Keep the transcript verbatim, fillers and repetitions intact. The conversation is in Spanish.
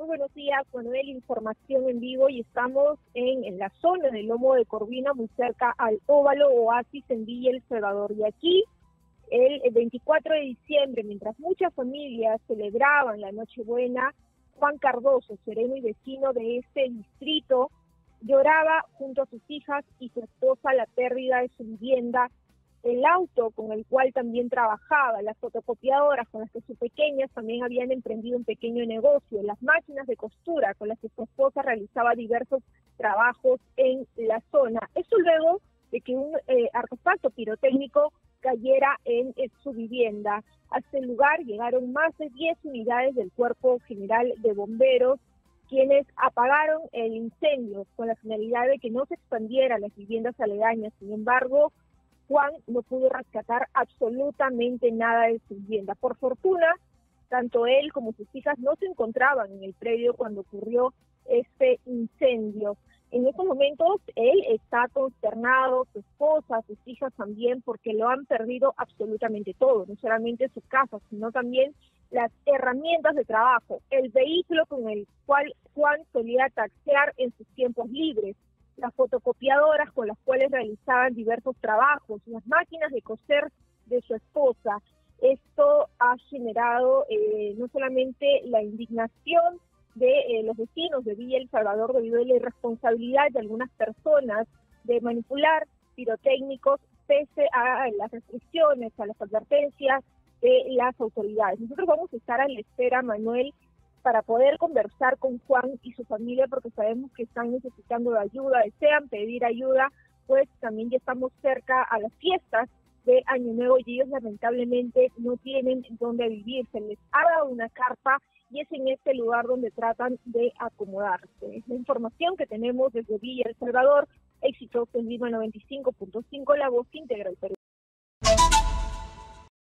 buenos días, Manuel, información en vivo y estamos en, en la zona del Lomo de Corvina, muy cerca al Óvalo Oasis en Villa El Salvador. Y aquí, el, el veinticuatro de diciembre, mientras muchas familias celebraban la Nochebuena, Juan Cardoso, sereno y vecino de este distrito, lloraba junto a sus hijas y su esposa la pérdida de su vivienda, el auto con el cual también trabajaba, las fotocopiadoras con las que sus pequeñas también habían emprendido un pequeño negocio, las máquinas de costura con las que su esposa realizaba diversos trabajos en la zona. Eso luego de que un eh, artefacto pirotécnico cayera en, en su vivienda. A este lugar llegaron más de diez unidades del Cuerpo General de Bomberos, quienes apagaron el incendio con la finalidad de que no se expandiera a las viviendas aledañas. Sin embargo, Juan no pudo rescatar absolutamente nada de su vivienda. Por fortuna, tanto él como sus hijas no se encontraban en el predio cuando ocurrió este incendio. En estos momentos él está consternado, su esposa, sus hijas también, porque lo han perdido absolutamente todo, no solamente su casa, sino también las herramientas de trabajo, el vehículo con el cual Juan solía taxiar en sus tiempos libres, las fotocopiadoras con las cuales realizaban diversos trabajos, las máquinas de coser de su esposa. Esto ha generado eh, no solamente la indignación de eh, los vecinos de Villa El Salvador debido a la irresponsabilidad de algunas personas de manipular pirotécnicos pese a las restricciones, a las advertencias de las autoridades. Nosotros vamos a estar a la espera, Manuel, para poder conversar con Juan y su familia, porque sabemos que están necesitando de ayuda, desean pedir ayuda, pues también ya estamos cerca a las fiestas de Año Nuevo y ellos lamentablemente no tienen dónde vivir, se les ha dado una carpa y es en este lugar donde tratan de acomodarse. Es la información que tenemos desde Villa El Salvador, Éxitos en Lima noventa y cinco punto cinco, La Voz Integral Perú.